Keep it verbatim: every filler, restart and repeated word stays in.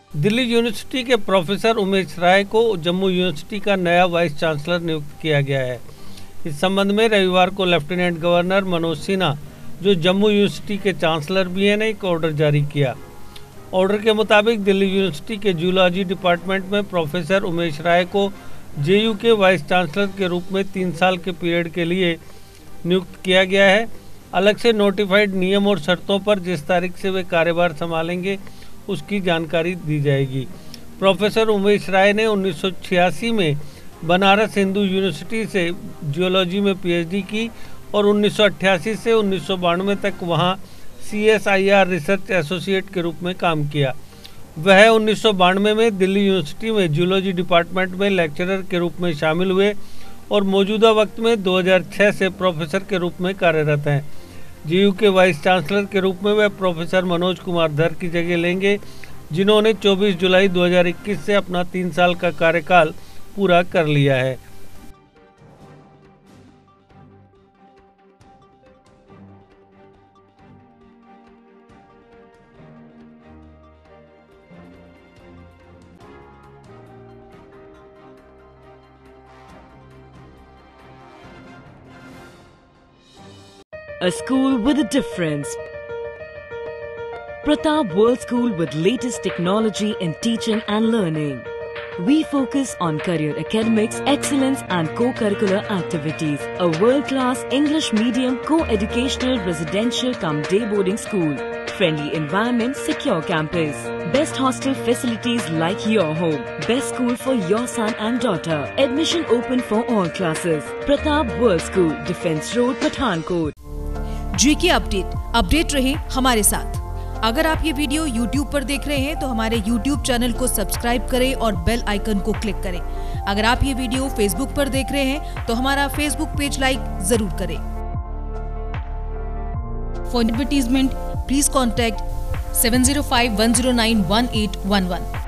Delhi university के professor Umesh Rai को Jammu university का नया वाइस चांसलर नियुक्त किया गया है। इस संबंध में रविवार को लेफ्टिनेंट गवर्नर मनोज सिन्हा, जो जम्मू यूनिवर्सिटी के चांसलर भी हैं, ने एक ऑर्डर जारी किया। ऑर्डर के मुताबिक दिल्ली यूनिवर्सिटी के जूलॉजी डिपार्टमेंट में प्रोफेसर उमेश राय को जेयू के वाइस चांसलर के रूप में तीन साल के पीरियड के लिए नियुक्त किया गया है। अलग से नोटिफाइड नियम और शर्तों पर जिस तारीख से वे कार्यभार संभालेंगे उसकी जानकारी दी जाएगी। प्रोफेसर उमेश राय ने उन्नीस सौ छियासी में बनारस हिंदू यूनिवर्सिटी से जियोलॉजी में पीएचडी की और उन्नीस सौ अट्ठासी से उन्नीस सौ बानवे तक वहाँ सीएसआईआर रिसर्च एसोसिएट के रूप में काम किया। वह उन्नीस सौ बानवे में दिल्ली यूनिवर्सिटी में जियोलॉजी डिपार्टमेंट में लेक्चरर के रूप में शामिल हुए और मौजूदा वक्त में दो हज़ार छह से प्रोफेसर के रूप में कार्यरत हैं। जेयू के वाइस चांसलर के रूप में वह प्रोफेसर मनोज कुमार धर की जगह लेंगे, जिन्होंने चौबीस जुलाई दो हज़ार इक्कीस से अपना तीन साल का कार्यकाल पूरा कर लिया है। A school with a difference. Pratap World School with latest technology in teaching and learning. We focus on career academics, excellence and co-curricular activities. A world-class English medium co-educational residential cum day boarding school. Friendly environment, secure campus. Best hostel facilities like your home. Best school for your son and daughter. Admission open for all classes. Pratap World School, Defence Road, Pathankot. GK update update रहे हमारे साथ। अगर आप ये video YouTube पर देख रहे हैं तो हमारे यूट्यूब चैनल को सब्सक्राइब करें और बेल आइकन को क्लिक करें। अगर आप ये वीडियो फेसबुक पर देख रहे हैं तो हमारा फेसबुक पेज लाइक जरूर करें। For advertisement please contact seven zero five one zero nine one eight one one.